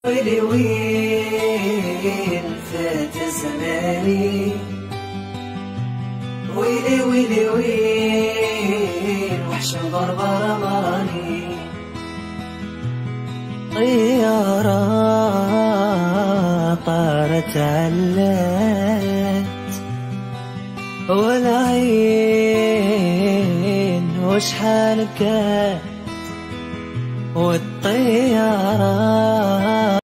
ويلي ويل فات زماني، ويلي ويلي ويل وحش الغربة رماني. طيارة طارت علات والعين وشحال كانت، والطيارة